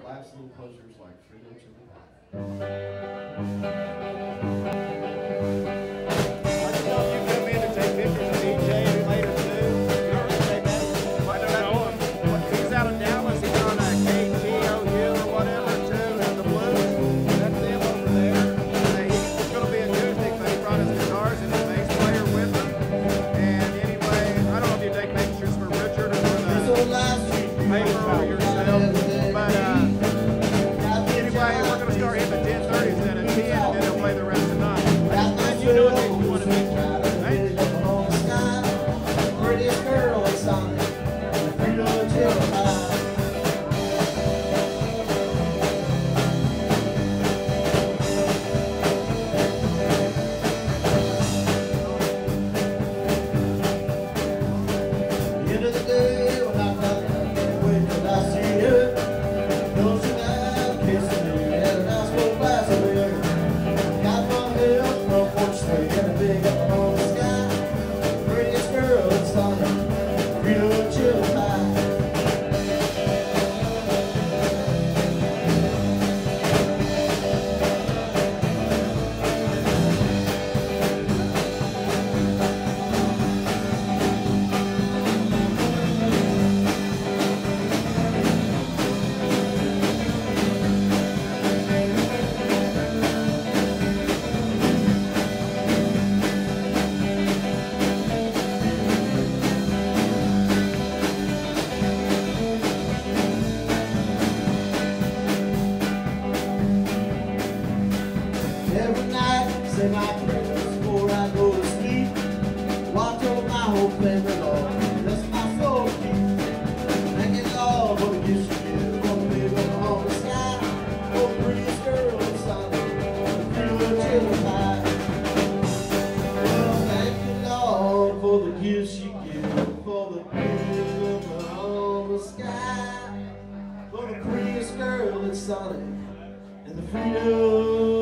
last little closures like Frito Chili Pie. Every night, say my prayers before I go to sleep. Watch over my whole family, Lord. Bless my soul, keep. Thank you, Lord, for the gifts you give. For the baby on the sky. For the prettiest girl in summer. The pretty little chili pie. Well, thank you, Lord, for the gifts you give. For the prettiest girl on the sky. For the prettiest girl in Sonic. And the freedom.